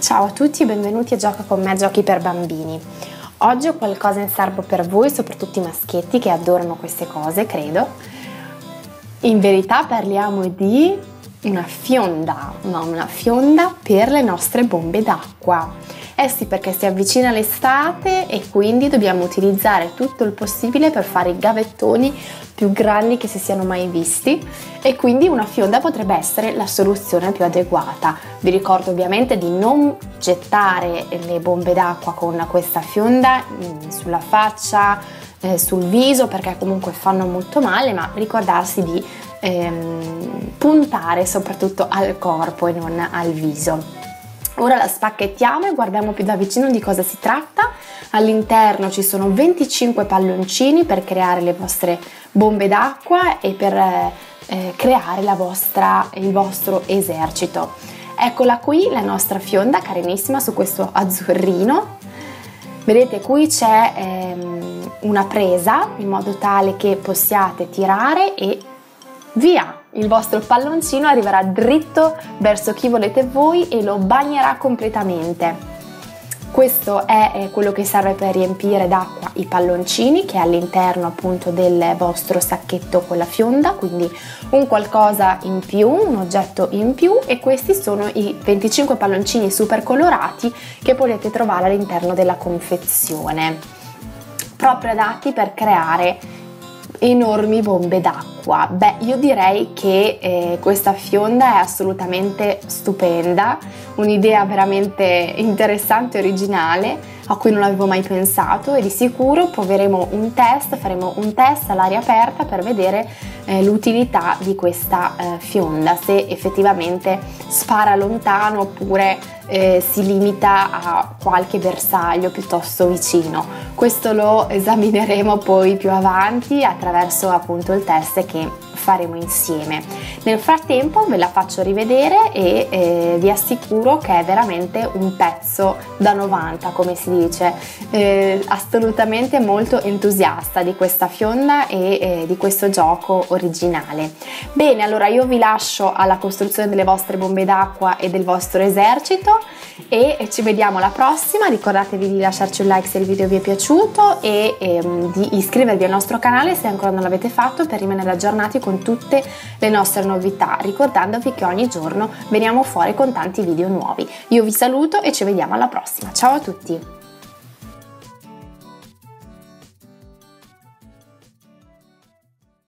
Ciao a tutti e benvenuti a Gioca con me, giochi per bambini. Oggi ho qualcosa in serbo per voi, soprattutto i maschietti che adorano queste cose, credo. In verità parliamo di una fionda per le nostre bombe d'acqua. Eh sì, perché si avvicina l'estate e quindi dobbiamo utilizzare tutto il possibile per fare i gavettoni più grandi che si siano mai visti, e quindi una fionda potrebbe essere la soluzione più adeguata. Vi ricordo ovviamente di non gettare le bombe d'acqua con questa fionda sulla faccia, sul viso, perché comunque fanno molto male, ma ricordarsi di puntare soprattutto al corpo e non al viso. Ora la spacchettiamo e guardiamo più da vicino di cosa si tratta. All'interno ci sono 25 palloncini per creare le vostre bombe d'acqua e per creare il vostro esercito. Eccola qui la nostra fionda carinissima su questo azzurrino. Vedete, qui c'è una presa in modo tale che possiate tirare e via! Il vostro palloncino arriverà dritto verso chi volete voi e lo bagnerà completamente. Questo è quello che serve per riempire d'acqua i palloncini, che è all'interno appunto del vostro sacchetto con la fionda, quindi un qualcosa in più, un oggetto in più, e questi sono i 25 palloncini super colorati che potete trovare all'interno della confezione, proprio adatti per creare enormi bombe d'acqua. Beh, io direi che questa fionda è assolutamente stupenda, un'idea veramente interessante e originale a cui non avevo mai pensato, e di sicuro faremo un test all'aria aperta per vedere l'utilità di questa fionda, se effettivamente spara lontano oppure si limita a qualche bersaglio piuttosto vicino. Questo lo esamineremo poi più avanti attraverso appunto il test che faremo insieme. Nel frattempo ve la faccio rivedere e vi assicuro che è veramente un pezzo da 90, come si dice. Assolutamente molto entusiasta di questa fionda e di questo gioco originale. Bene, allora io vi lascio alla costruzione delle vostre bombe d'acqua e del vostro esercito e ci vediamo alla prossima. Ricordatevi di lasciarci un like se il video vi è piaciuto e di iscrivervi al nostro canale se ancora non l'avete fatto, per rimanere aggiornati con tutte le nostre novità, ricordandovi che ogni giorno veniamo fuori con tanti video nuovi. Io vi saluto e ci vediamo alla prossima. Ciao a tutti!